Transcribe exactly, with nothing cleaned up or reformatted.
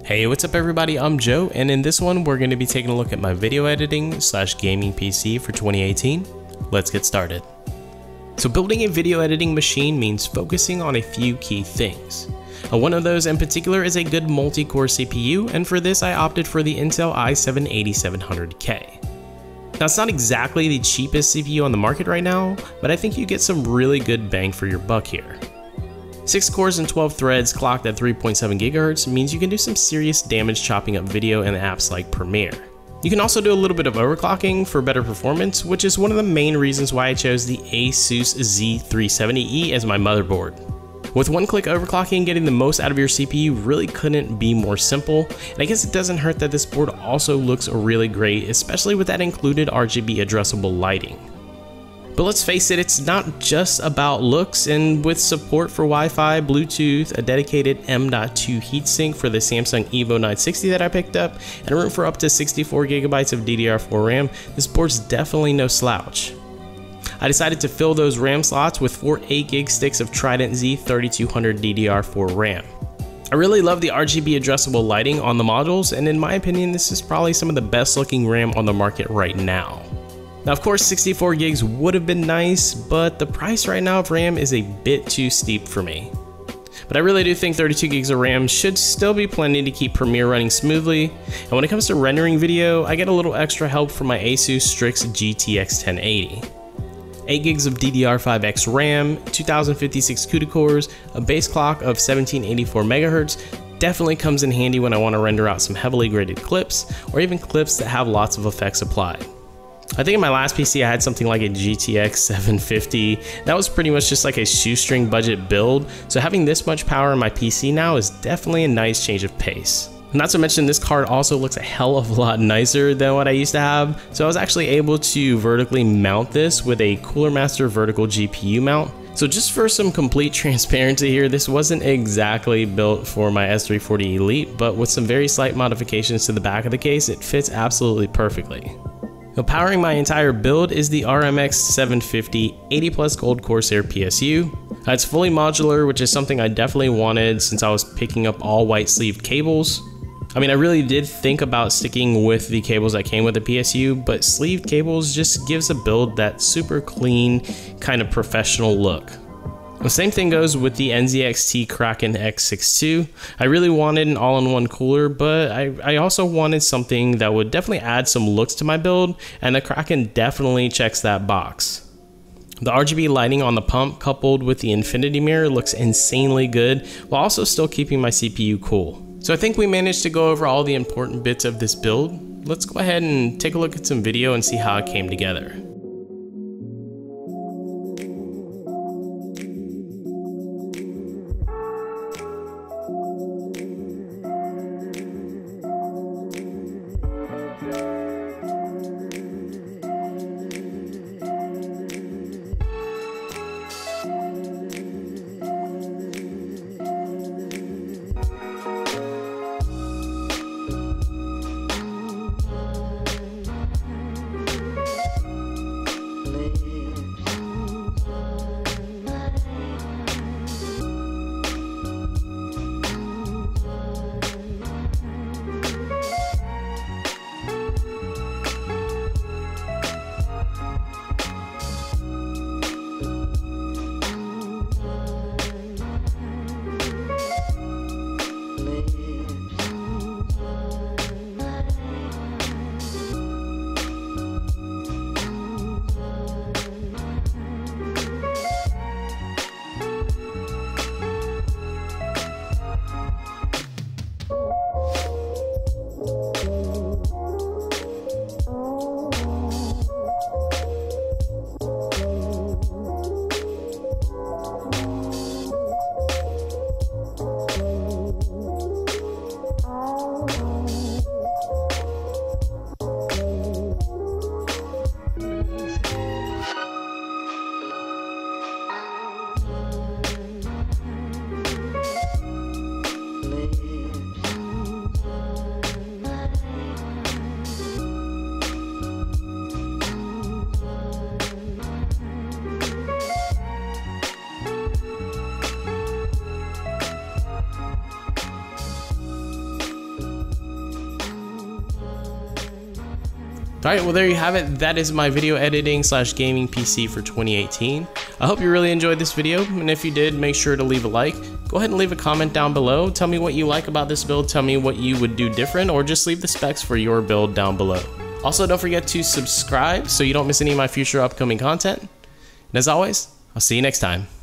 Hey, what's up everybody, I'm Joe, and in this one we're going to be taking a look at my video editing slash gaming P C for twenty eighteen. Let's get started. So building a video editing machine means focusing on a few key things. Uh, one of those in particular is a good multi-core C P U, and for this I opted for the Intel i seven eighty-seven hundred K. Now it's not exactly the cheapest C P U on the market right now, but I think you get some really good bang for your buck here. six cores and twelve threads clocked at three point seven gigahertz means you can do some serious damage chopping up video in apps like Premiere. You can also do a little bit of overclocking for better performance, which is one of the main reasons why I chose the ASUS Z three seventy E as my motherboard. With one-click overclocking, getting the most out of your C P U really couldn't be more simple, and I guess it doesn't hurt that this board also looks really great, especially with that included R G B addressable lighting. But let's face it, it's not just about looks, and with support for Wi-Fi, Bluetooth, a dedicated M dot two heatsink for the Samsung Evo nine sixty that I picked up, and room for up to sixty-four gigabytes of D D R four RAM, this board's definitely no slouch. I decided to fill those RAM slots with four eight gig sticks of Trident Z thirty-two hundred D D R four RAM. I really love the R G B addressable lighting on the modules, and in my opinion this is probably some of the best looking RAM on the market right now. Now of course sixty-four gigs would have been nice, but the price right now of RAM is a bit too steep for me. But I really do think thirty-two gigs of RAM should still be plenty to keep Premiere running smoothly, and when it comes to rendering video, I get a little extra help from my ASUS Strix G T X ten eighty. eight gigs of D D R five X RAM, two thousand fifty-six CUDA cores, a base clock of seventeen eighty-four megahertz, definitely comes in handy when I want to render out some heavily graded clips, or even clips that have lots of effects applied. I think in my last P C I had something like a G T X seven fifty. That was pretty much just like a shoestring budget build, so having this much power in my P C now is definitely a nice change of pace. Not to mention this card also looks a hell of a lot nicer than what I used to have, so I was actually able to vertically mount this with a Cooler Master vertical G P U mount. So just for some complete transparency here, this wasn't exactly built for my S three forty Elite, but with some very slight modifications to the back of the case, it fits absolutely perfectly. Now, powering my entire build is the R M X seven fifty eighty plus Gold Corsair P S U. Uh, it's fully modular, which is something I definitely wanted since I was picking up all white sleeved cables. I mean, I really did think about sticking with the cables that came with the P S U, but sleeved cables just gives a build that super clean, kind of professional look. The same thing goes with the N Z X T Kraken X sixty-two. I really wanted an all-in-one cooler, but I, I also wanted something that would definitely add some looks to my build, and the Kraken definitely checks that box. The R G B lighting on the pump coupled with the infinity mirror looks insanely good, while also still keeping my C P U cool. So I think we managed to go over all the important bits of this build. Let's go ahead and take a look at some video and see how it came together. Alright, well there you have it. That is my video editing slash gaming P C for twenty eighteen. I hope you really enjoyed this video, and if you did, make sure to leave a like. Go ahead and leave a comment down below. Tell me what you like about this build, tell me what you would do different, or just leave the specs for your build down below. Also, don't forget to subscribe so you don't miss any of my future upcoming content. And as always, I'll see you next time.